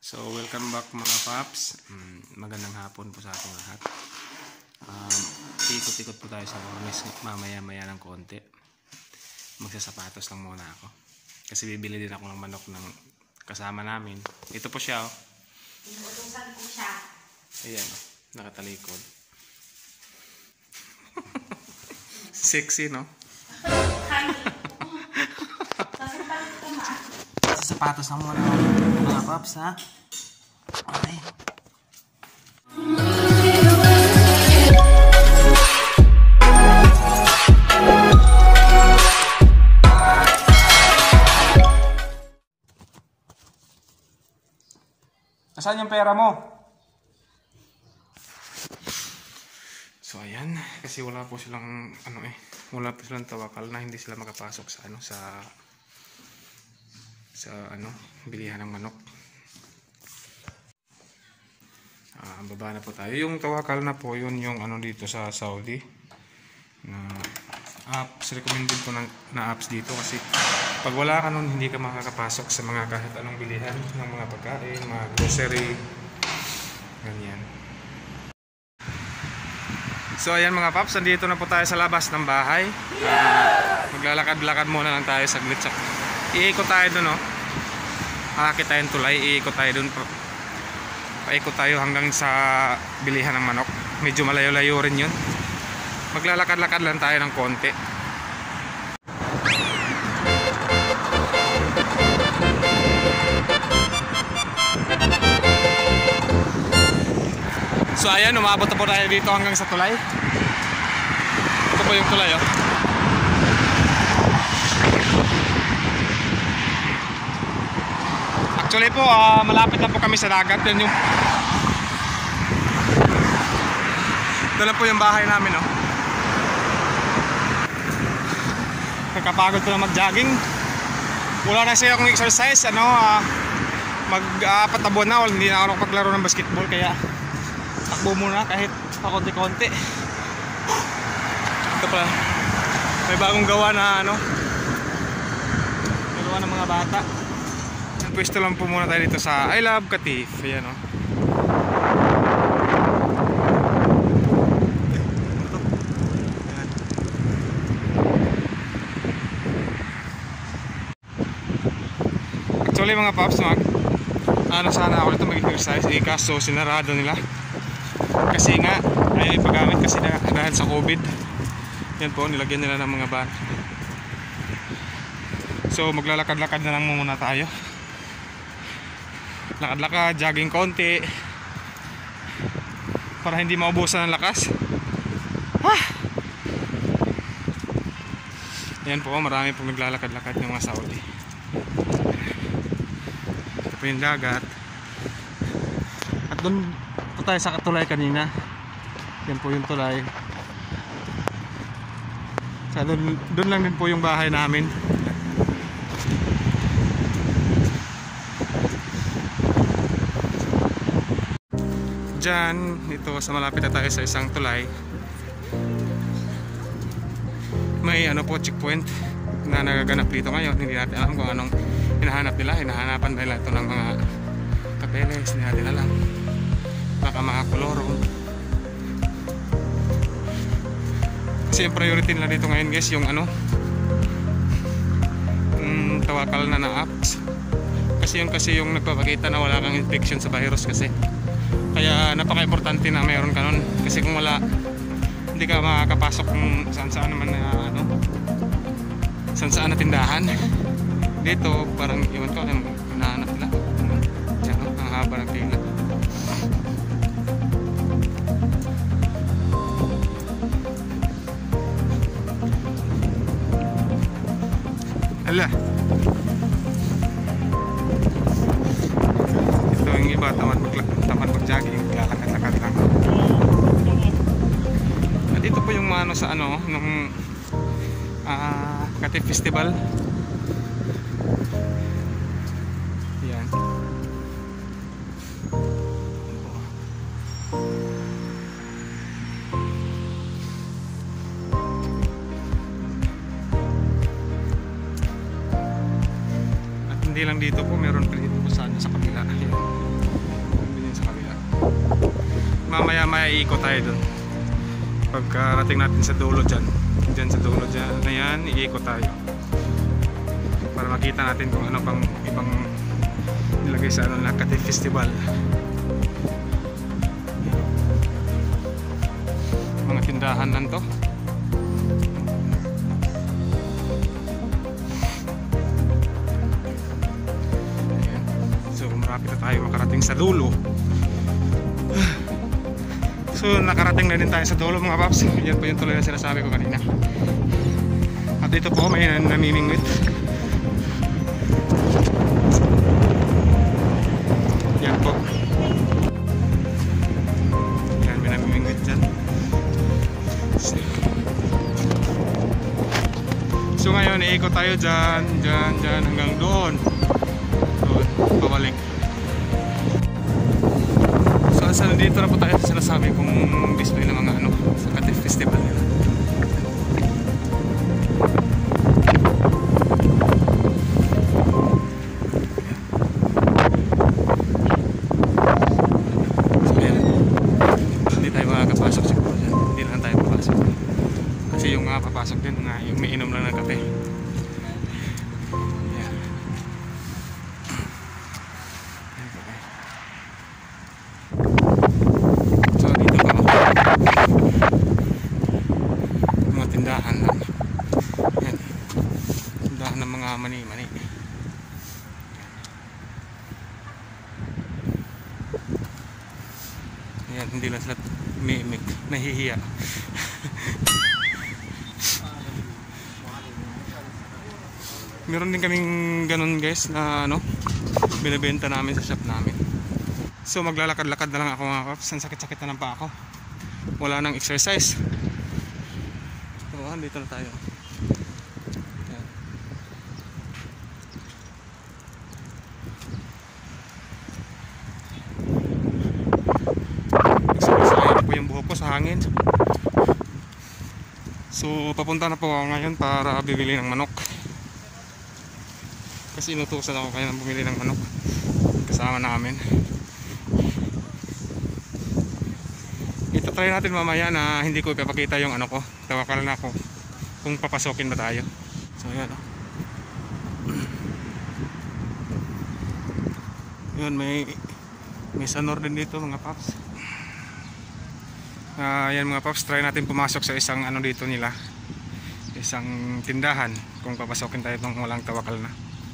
So welcome back mga paps. Magandang hapon po sa ating lahat. Ikot-ikot po tayo sa cornice mamaya-maya ng konti. Magsasapatos lang muna ako. Kasi bibili din ako ng manok ng kasama namin. Ito po siya oh. Inuutusan ko siya. Ayan oh, nakatalikod. Sexy no? Sapatos lang muna mga paps ha. Okay. Nasaan yung pera mo? So ayan, kasi wala po silang wala po silang tawakal na hindi sila makapasok sa bilihan ng manok. Baba na po tayo. Yung tawakal na po yun yung dito sa Saudi na apps, recommended po na apps dito kasi pag wala ka nun hindi ka makakapasok sa mga kahit anong bilihan ng mga pagkain, mga grocery, ganyan. So ayan mga paps, nandito na po tayo sa labas ng bahay. Maglalakad-lakad muna lang tayo saglit. Iikot tayo dun Akit tayong tulay, iikot tayo dun. Paikot tayo hanggang sa bilihan ng manok. Medyo malayo-layo rin yun. Maglalakad-lakad lang tayo ng konti. So ayan, umabot na po tayo dito hanggang sa tulay. Ito po yung tulay Actually po, malapit na po kami sa dagat. Yan yung ito na po yung bahay namin Nakapagod po na mag-jogging. Wala na siya akong exercise mag-apat na buwan na hindi na ako nakapaglaro ng basketball, kaya takbo muna kahit pakonti-konti. Ito pa, may bagong gawa na gawa ng mga bata. Pwesto lang po muna tayo dito sa I Love Katif. Ayan Ayan. Actually mga paps, sana ako dito mag-exercise kaso sinarado nila kasi nga ayaw ipagamit kasi dahil sa COVID. Yan po, nilagyan nila ng mga ban. So maglalakad-lakad na lang muna tayo. Lakad-lakad, jogging konti para hindi maubusan ng lakas. Yan po, marami po naglalakad-lakad ng mga Saudi. Ito po yung dagat. At doon po tayo sa tulay kanina. Yan po yung tulay. So, doon lang din po yung bahay namin. Diyan, ito sa malapit na tayo sa isang tulay. May po checkpoint na nagaganap dito ngayon. Hindi natin alam kung anong hinahanap nila. Hinahanapan nila ito ng mga papeles. Hindi natin alam. Baka mga koloro. Kasi yung priority nila dito ngayon guys, yung tawakal na apps. Kasi yung nagpapakita na wala kang infection sa virus kasi. Kaya napaka-importante na mayroon ka nun. Kasi kung wala, hindi ka makakapasok kung saan-saan naman na saan-saan na tindahan. Dito, parang iwan ko, hinahanap nila. Diyan, ang haba ng pila. Hala. Ito yung iba, tamad mag-jogging, lalakad-lakad lang. At ito po yung sa nung Katif Festival. Yan. At hindi lang dito po, meron pa dito sa kabila. Yan. mamaya iikot tayo dun. Pagkarating natin sa dulo dyan, sa dulo dyan, ayan, iikot tayo para makita natin kung ano pang ibang nilagay sa ano, Cavite Festival. Mga tindahan lang to. Ayan. So marapit na tayo makarating sa dulo. So nakarating na din tayo sa dulo mga paps. Yan po yung tuloy na sinasabi ko kanina. At dito po may namimingwit. Yan po. Yan, may namimingwit dyan. So ngayon iikot tayo dyan hanggang doon. Doon, pabalik. So nandito na po tayo sa sinasabi kong display ng mga ano sa Cavite Festival nila. So ayan, hindi tayo makakapasok siguro dyan. Hindi lang tayo papasok. Kasi yung mga papasok din, yung may inom lang ng kape. Tindahan lang. Yan. Tindahan ng mga mani-mani. Yan, hindi lang sila nahihiya. Meron din kaming ganun guys na ano, binibenta namin sa shop namin. So maglalakad-lakad na lang ako mga kaps. Ang sakit-sakit na lang pa ako. Wala nang exercise. Dito na tayo. Yan. Nagsasayang po yung buhok ko sa hangin. So papunta na po ako ngayon para bibili ng manok. Kasi inutusan ako kayo ng bumili ng manok kasama namin. Ito try natin mamaya na hindi ko ipapakita yung ano ko. Tawakal na ako kung papasokin ba tayo. So yan oh. Yun, may sanor din dito mga paps. Yan mga paps, try natin pumasok sa isang ano dito nila, isang tindahan kung papasokin tayo itong walang tawakal na.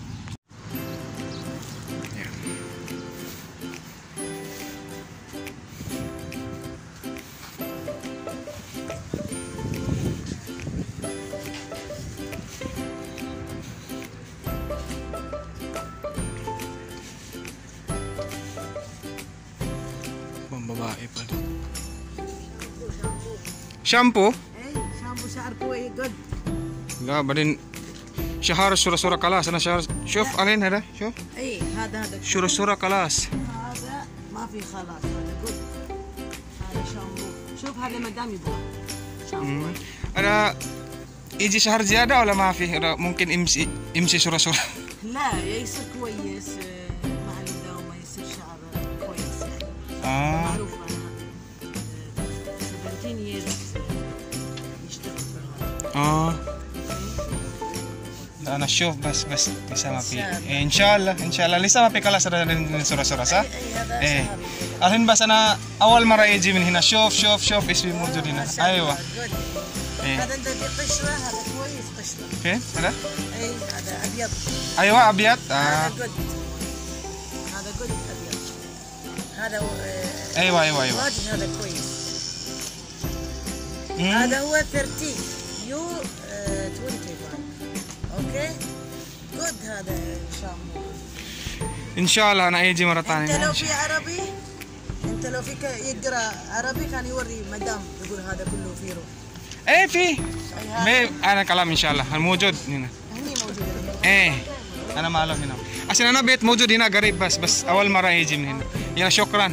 Babae pa rin. Shampoo? شامبو شعر كويس جد. لا بعدين شهر صورة كلاس أنا شهر شوف علين هذا شوف اي هذا صورة كلاس هذا ما في خلاص هذا جد. هذا شامبو شوف هذا مدام يبغى شامبو. أنا يجي شهر زيادة ولا ما في؟ ممكن يمشي صورة لا يصير كويس مع المداومة يصير شعر كويس يعني. معروف أنا 17 years يشتغل في هذا. أنا أشوف بس لسه ما في إن شاء الله لسه ما في كلاس صورة صح؟ إيه الحين بس أنا أول مرة يجي من هنا شوف اسمي موجود هنا أيوة. هذا انت في قشرة هذا كويس قشرة. فين هذا؟ اي هذا ابيض. أيوة أبيض. هذا جود. هذا جود ابيض. هذا أيوة واجد هذا كويس. هذا هو 30 يو 21 اوكي جود. هذا شامبو إن شاء الله أنا أجي مرة ثانية. انت لو في عربي انت لو فيك يقرا عربي كان يوري مدام يقول هذا كله فيرو. إيه في أنا كلام إن شاء الله الموجود هنا. هني موجودة. إيه أنا معلوم هنا عشان أنا بيت موجود هنا قريب بس أول مرة يجي من هنا. يلا شكرا.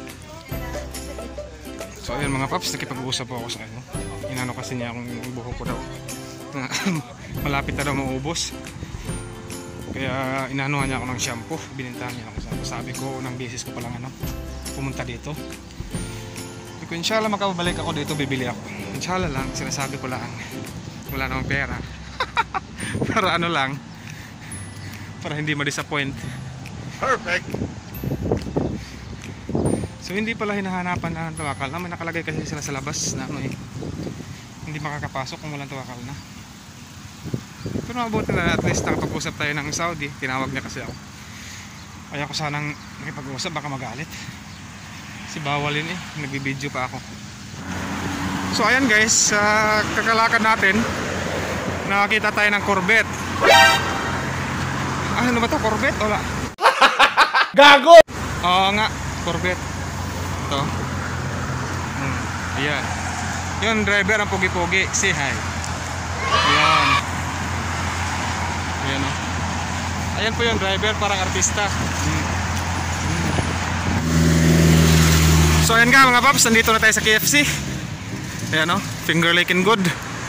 So ayun mga paps, nakipag-uusap ako sa ano. Inano kasi niya akong buhok ko daw. Malapit na daw maubos. Kaya inanuhan niya ako ng shampoo. Binintahan niya ako. Sabi ko, ng beses ko palang ano, pumunta dito. kung inshallah makabalik ako dito, bibili ako. Inshallah lang, sinasabi ko lang. Wala namang pera. Para ano lang, para hindi ma-disappoint. Perfect. So hindi pala hinahanapan na ng tawakal na. May nakalagay kasi sila sa labas na ano eh, hindi makakapasok kung walang tawakal na. Pero mabuti na at least nakapag-usap tayo ng Saudi. Tinawag niya kasi ako. Kaya ko sanang nakipag-usap, baka magalit. Kasi bawalin eh, nagbibideo pa ako. So ayan guys, sa kakalakad natin, nakakita tayo ng Corvette. Ano ba ito? Corvette? Wala. Gago! Oo nga, Corvette. Ito. Ayan. Yun, driver ang pogi-pogi. Say hi. Ayan. Ayan o. Ayan po yung driver, parang artista. So ayan nga mga paps, nandito na tayo sa KFC. Ayan o, Finger Licking Good.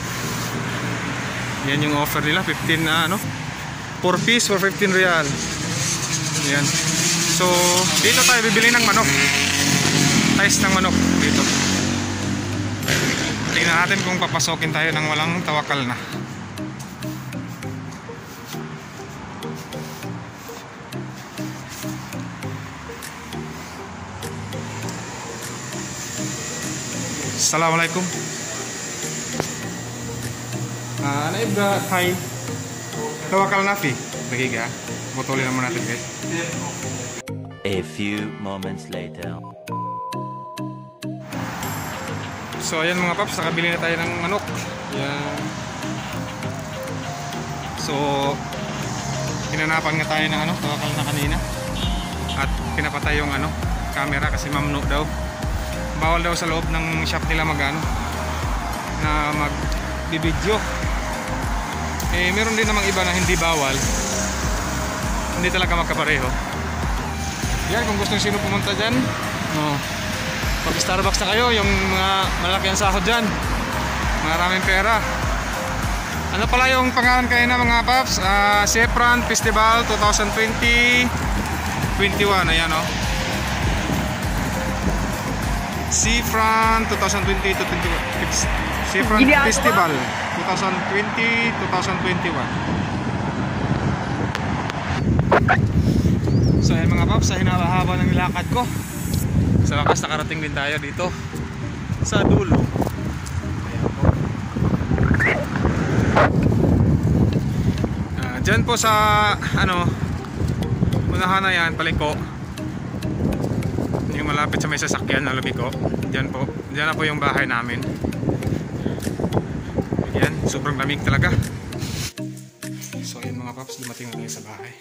Yan yung offer nila, 15 na ano, 4 piece for 15 real. Ayan. So dito tayo bibili ng manok. Size ng manok dito. Tingnan natin kung papasokin tayo ng walang tawakal na. Assalamualaikum. Naibga, hi. Tawakal na fi. Lagi ka. Botolin naman natin guys. A few moments later. So ayan mga paps, nakabili na tayo ng manok. Yan. So hinanapan nga tayo ng ano, tawakal na kanina. At pinapatay yung ano, camera kasi mamnu daw. Bawal daw sa loob ng shop nila magano na mag-video. Eh meron din namang iba na hindi bawal. Hindi talaga magkapareho. Yan, kung gusto sino pumunta dyan, no, pag Starbucks na kayo, yung mga malaki ang sahod dyan, maraming pera. Ano pala yung pangalan kayo na mga paps? Sefran Festival 2020-21. Ayan o. Sefran 2020-21. Sefran Festival 2020-2021. So ayan mga paps, sa hinahaba ng nilakad ko, sa wakas nakarating din tayo dito sa dulo. Ayan po. Dyan po sa ano, unahan na yan, paliko, yung malapit sa may sasakyan na lumiko. Dyan po, dyan na po yung bahay namin. Ayan, sobrang lamig talaga. So ayan mga paps, dumating na tayo sa bahay.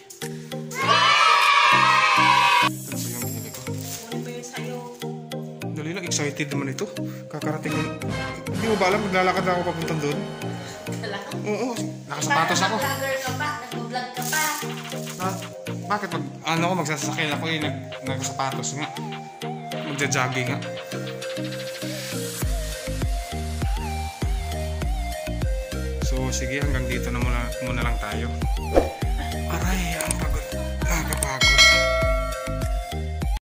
Ito na po yung binili ko. Ano ba yung sayo? Dali lang, excited naman ito. Kakarating ko. Hindi mo ba alam, maglalakad na ako papuntang doon? Oo, nakasapatos ako. Vlogger ka pa, nag-vlog ka pa. Bakit pag ano ko magsasakyan ako eh, nagsapatos nga. Magja-jogging nga. So sige, hanggang dito na muna lang tayo. Aray,